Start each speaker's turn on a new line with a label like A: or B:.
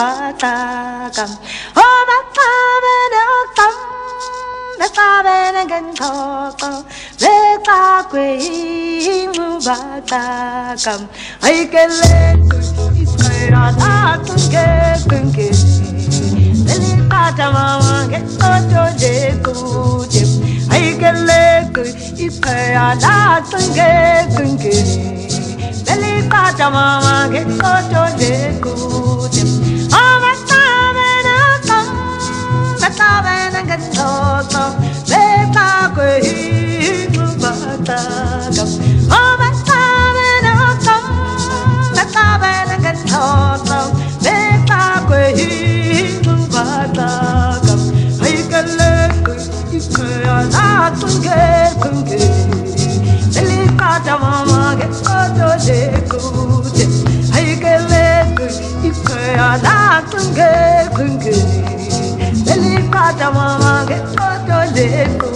A: batakam. Oh, batabam, batabam again talk. Batakwe batakam. I can let it's quite a lot to get thinking. Mama get to the good. I can let it's quite a lot to get thinking. Mama get to the good. Oh, my time and I come, my time and I get to let my way to Batakam. Oh, my time and I come, my time and I get to let my way to Batakam. I can let you go, not to get Mama get to the good. I can let you go, not to get Mama get to the good.